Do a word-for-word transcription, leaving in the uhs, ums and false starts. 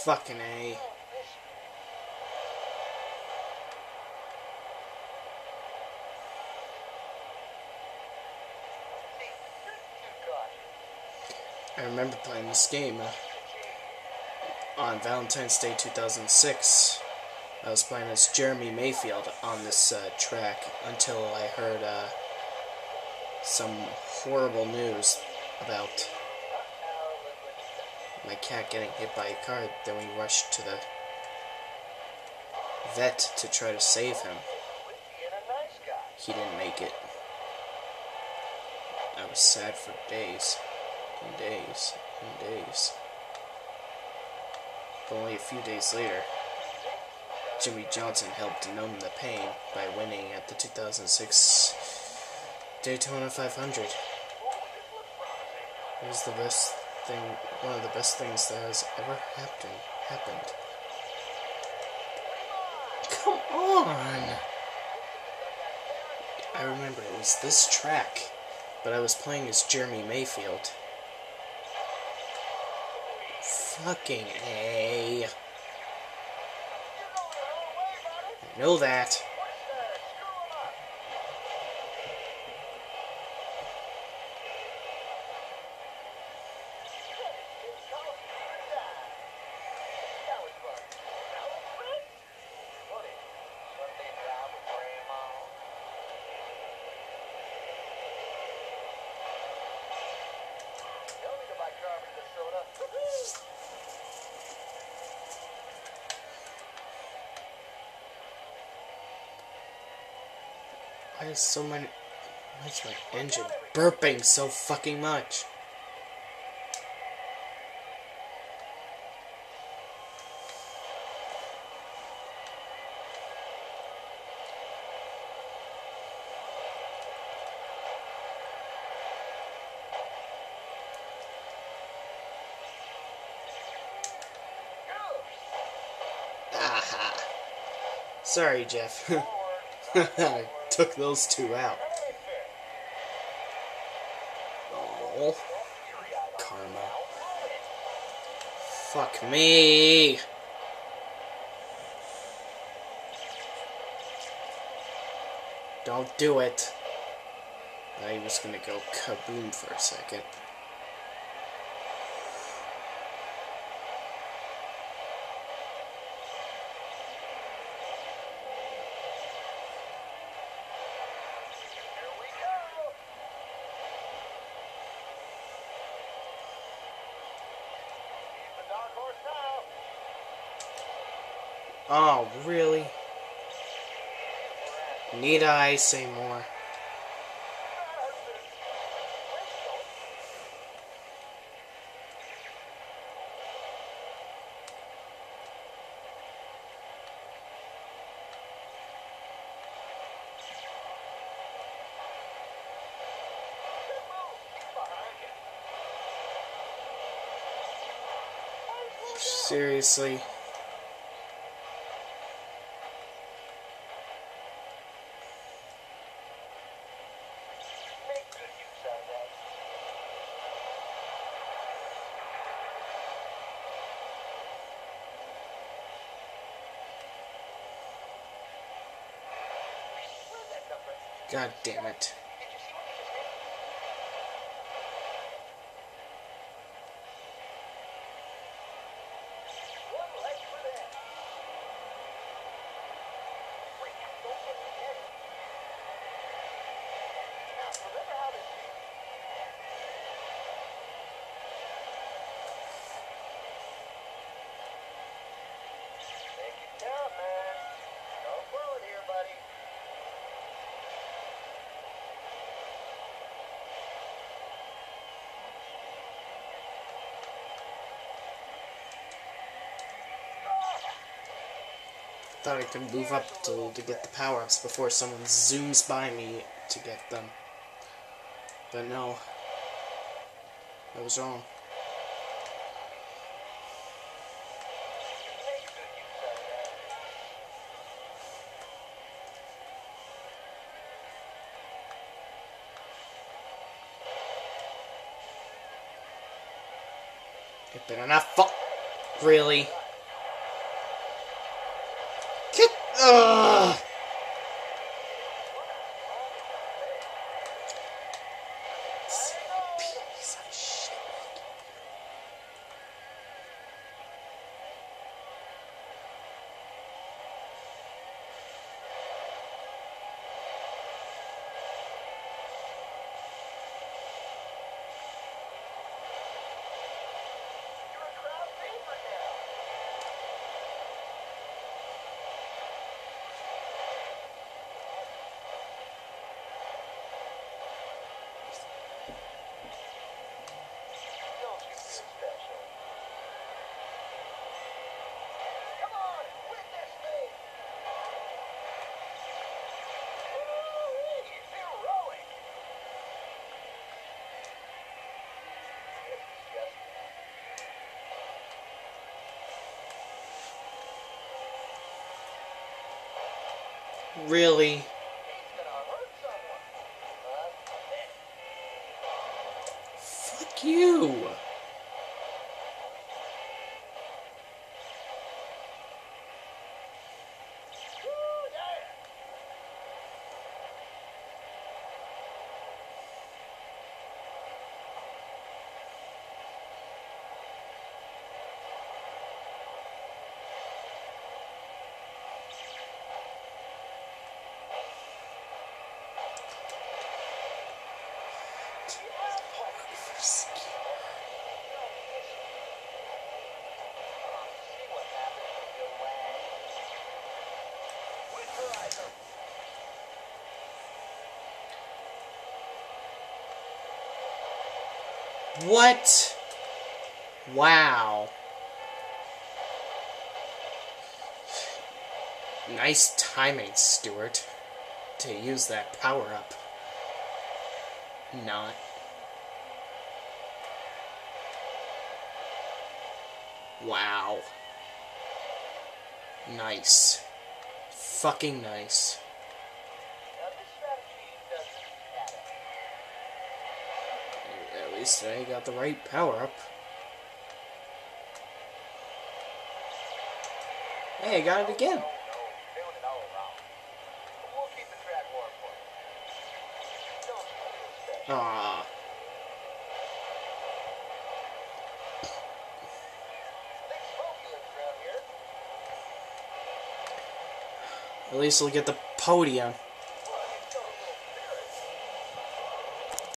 Fucking A. I remember playing this game uh, on Valentine's Day two thousand six. I was playing as Jeremy Mayfield on this uh, track until I heard uh, some horrible news about my cat getting hit by a car. Then we rushed to the vet to try to save him. He didn't make it. I was sad for days and days and days. But only a few days later, Jimmie Johnson helped numb the pain by winning at the two thousand six Daytona five hundred. It was the best thing, one of the best things that has ever happened. Happened. Come on! I remember it was this track, but I was playing as Jeremy Mayfield. Fucking A. I know that. Why is so many... Why is my engine burping so fucking much? Aha. Sorry, Jeff. I took those two out. Oh. Karma. Fuck me. Don't do it. I was gonna go kaboom for a second. Oh, really? Need I say more? Seriously? God damn it. Thought I could move up to, to get the power-ups before someone zooms by me to get them. But no. I was wrong. It better not fall. Really? Ugh! Piece of shit. Really? Fuck you! What? Wow. Nice timing, Stuart, to use that power-up. Not. Wow. Nice. Fucking nice. At least I got the right power-up. Hey, I got it again. Ah. At least we'll get the podium.